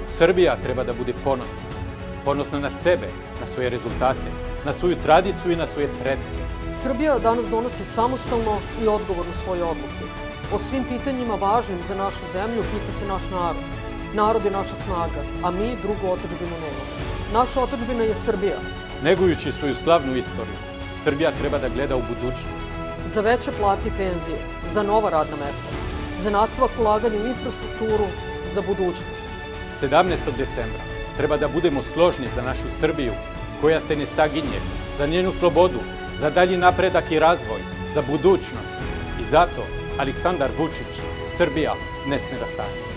Srbija treba da bude ponosna. Ponosna na sebe, na svoje rezultate, na svoju tradiciju i na svoje pretke. Srbija danas donosi samostalno i odgovorno svoje odluke. O svim pitanjima važnim za našu zemlju pita se naš narod. Narod je naša snaga, a mi drugu otadžbinu nemamo. Naša otadžbina je Srbija. Negujući svoju slavnu istoriju, Srbija treba da gleda u budućnost. Za veće plate i penzije, za nova radna mesta, za nastavak ulaganja u infrastrukturu, za budućnost. 17. decembra treba da budemo složni za našu Srbiju, koja se ne saginje, za njenu slobodu, za dalji napredak i razvoj, za budućnost. I zato Aleksandar Vučić, Srbija ne sme da stane.